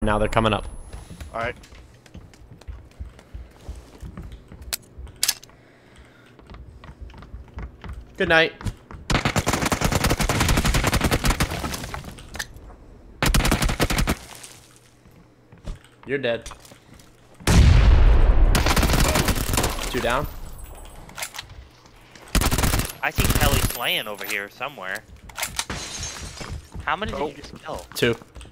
now. They're coming up. All right. Good night. You're dead. 2 down. I see Kelly slaying over here somewhere. How many did you just kill? 2.